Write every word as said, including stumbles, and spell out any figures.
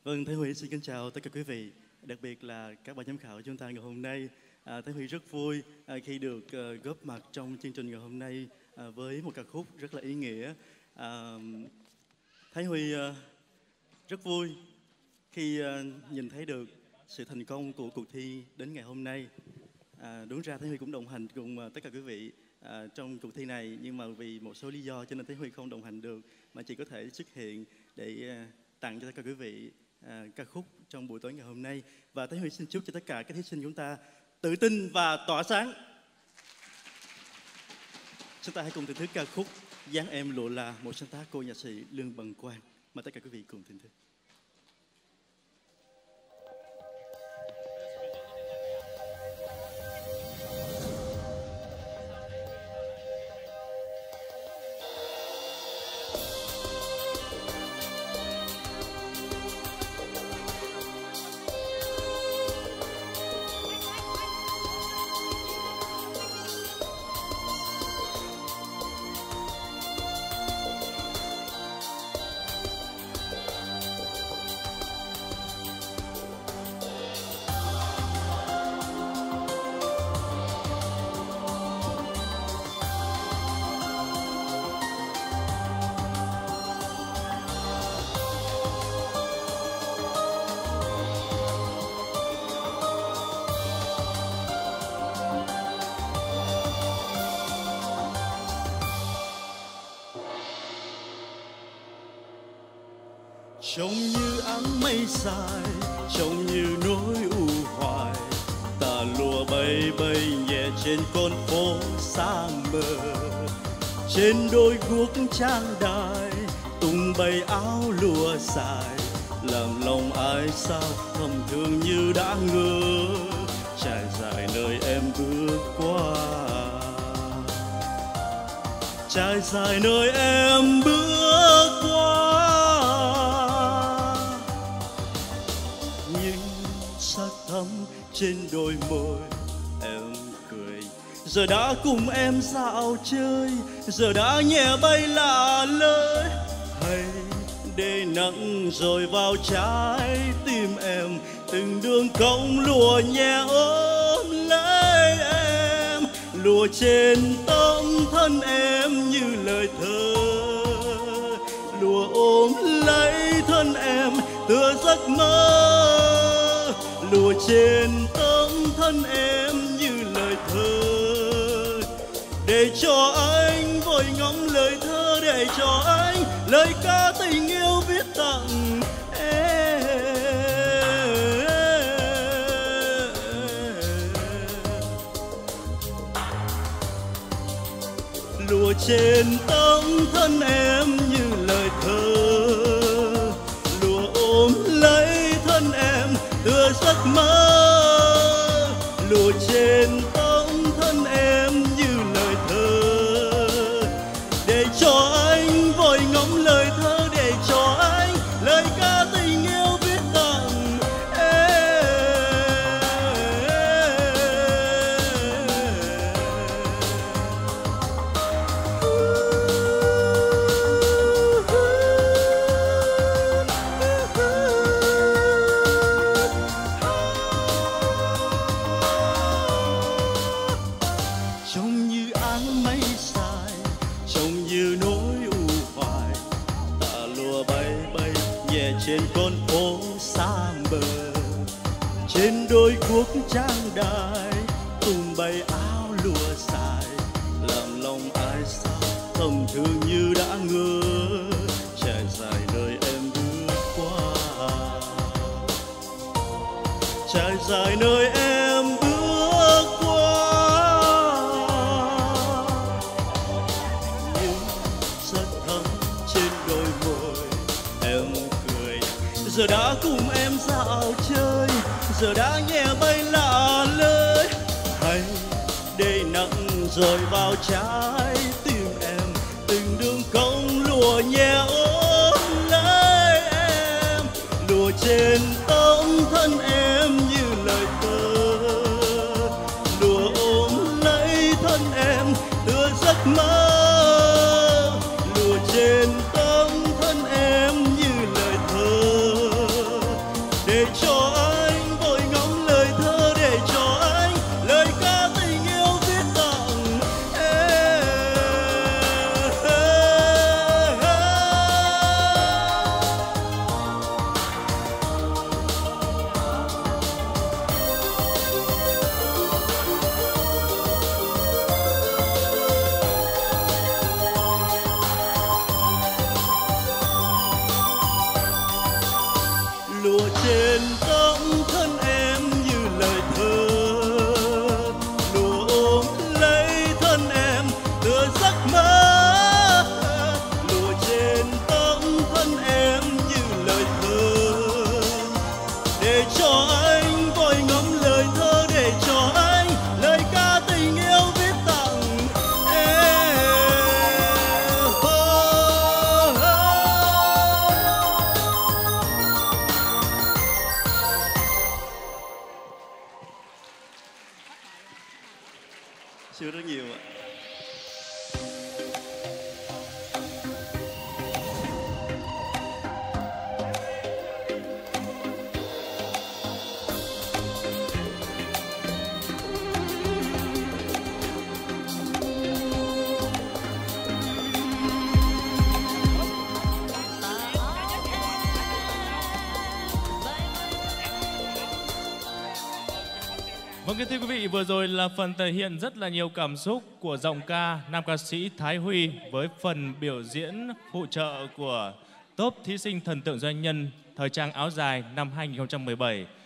Vâng, Thế Huy xin kính chào tất cả quý vị, đặc biệt là các ban giám khảo của chúng ta ngày hôm nay. À, Thế Huy rất vui à, khi được à, góp mặt trong chương trình ngày hôm nay à, với một ca khúc rất là ý nghĩa. À, Thế Huy à, rất vui khi à, nhìn thấy được sự thành công của cuộc thi đến ngày hôm nay. À, đúng ra Thế Huy cũng đồng hành cùng à, tất cả quý vị à, trong cuộc thi này, nhưng mà vì một số lý do cho nên Thế Huy không đồng hành được, mà chỉ có thể xuất hiện để à, tặng cho tất cả quý vị à, ca khúc trong buổi tối ngày hôm nay. Và Thế Huy xin chúc cho tất cả các thí sinh chúng ta tự tin và tỏa sáng. Chúng ta hãy cùng thưởng thức ca khúc Dáng Em Lụa Là, một sáng tác cô nhạc sĩ Lương Bằng Quang. Mời tất cả quý vị cùng thưởng thức. Trông như áng mây dài, trông như nỗi u hoài, tà lùa bay bay nhẹ trên con phố sáng mờ. Trên đôi guốc trang đài, tung bay áo lụa dài, làm lòng ai sao thầm thương như đã ngỡ. Trải dài nơi em bước qua, trải dài nơi em bước qua. Trên đôi môi em cười, giờ đã cùng em dạo chơi, giờ đã nhẹ bay lạ lơi. Hay để nắng rồi vào trái tim em, từng đường cong lụa nhẹ ôm lấy em. Lụa trên tấm thân em như lời thơ, lụa ôm lấy thân em tựa giấc mơ. Lụa trên tấm thân em như lời thơ, để cho anh vội ngóng lời thơ, để cho anh lời ca tình yêu viết tặng em. Lụa trên tấm thân em như lời thơ, lụa ôm lấy thân em tựa giấc mơ. Lụa trên tấm thân em như lời thơ, để cho anh vội ngóng lời thơ, để cho anh lời ca tình yêu viết tặng em. Trên con phố xa bờ, trên đôi guốc trang đài, tung bay áo lụa dài, làm lòng ai sao thầm thương như đã ngỡ. Trải dài nơi em bước qua, trải dài nơi em bước qua. Nhưng rất thấm trên đôi môi em, giờ đã cùng em dạo chơi, giờ đã nhẹ bay lạ lơi. Hay để nắng rồi vào trái tim em, từng đường cong lụa nhẹ ôm lấy em. Lụa trên tấm thân em như lời thơ, lụa ôm lấy thân em tựa giấc mơ. Lụa trên tấm thân em như lời thơ, Vâng, kính thưa quý vị, vừa rồi là phần thể hiện rất là nhiều cảm xúc của giọng ca nam ca sĩ Thái Huy với phần biểu diễn phụ trợ của top thí sinh thần tượng doanh nhân thời trang áo dài năm hai nghìn không trăm mười bảy.